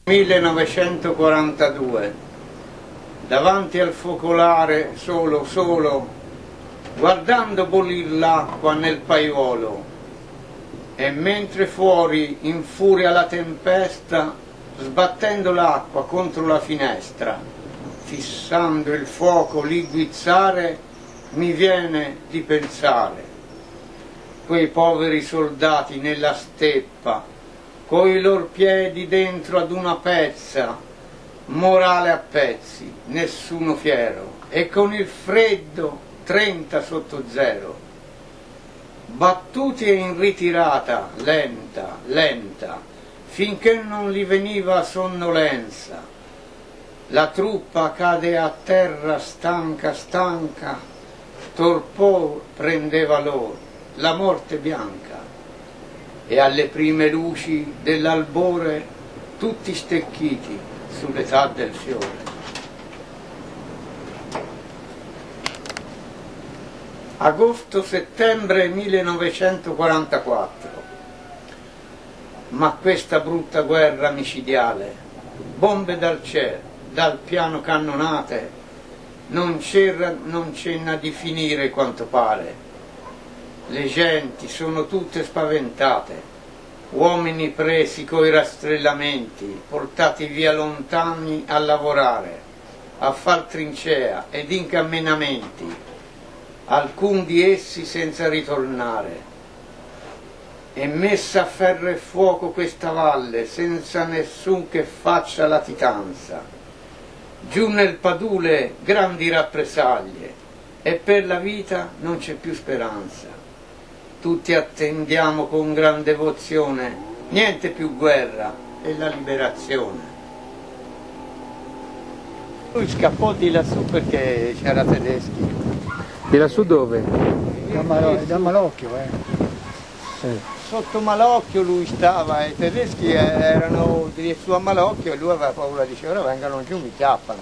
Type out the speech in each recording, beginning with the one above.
1942, davanti al focolare solo, guardando bollir l'acqua nel paiolo, e mentre fuori infuria la tempesta, sbattendo l'acqua contro la finestra, fissando il fuoco lì guizzare, mi viene di pensare quei poveri soldati nella steppa, coi lor piedi dentro ad una pezza, morale a pezzi, nessuno fiero, e con il freddo 30 sotto zero, battuti e in ritirata, lenta, finché non gli veniva sonnolenza. La truppa cade a terra stanca, torpor prendeva loro, la morte bianca, e alle prime luci dell'albore tutti stecchiti sull'età del fiore. Agosto-settembre 1944. Ma questa brutta guerra micidiale, bombe dal cielo, dal piano cannonate, non cenna di finire quanto pare. Le genti sono tutte spaventate, uomini presi coi rastrellamenti, portati via lontani a lavorare, a far trincea ed incamminamenti, alcun di essi senza ritornare. E messa a ferro e fuoco questa valle, senza nessun che faccia latitanza. Giù nel Padule grandi rappresaglie, e per la vita non c'è più speranza. Tutti attendiamo con gran devozione, niente più guerra e la liberazione. Lui scappò di lassù perché c'era tedeschi. Di lassù dove? Da Malocchio, Sotto Malocchio lui stava, e i tedeschi erano di su a Malocchio, e lui aveva paura, diceva ora vengano giù, mi chiappano.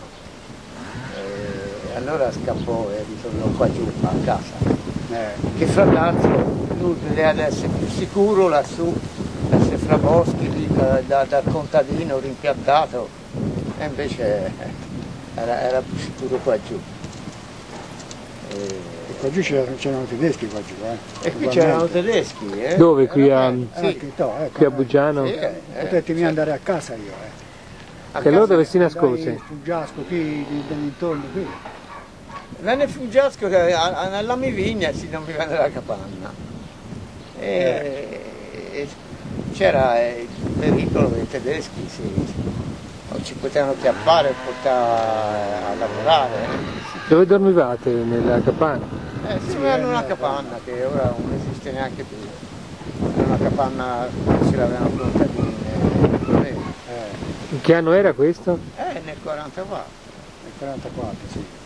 E allora scappò e ritornò qua giù a casa. Che fra l'altro lui voleva essere più sicuro lassù, essere fra boschi lì, dal contadino rimpiantato, e invece era più sicuro qua giù. E qua giù c'erano tedeschi qua giù, E qui c'erano tedeschi, Dove? Qui a, sì. qui a Buggiano? Sì, potevi andare a casa io, E loro dove si nascose? Fuggiasco qui, intorno qui. Venne Fuggiasco alla Mivigna, si non mi venne la capanna. E c'era il pericolo dei tedeschi, non ci potevano chiappare e portare a lavorare. Dove dormivate? Nella capanna? Sì, erano una capanna che ora non esiste neanche più. Era una capanna che ce l'avevano contadini. In che anno era questo? Nel 44. Nel 44, sì.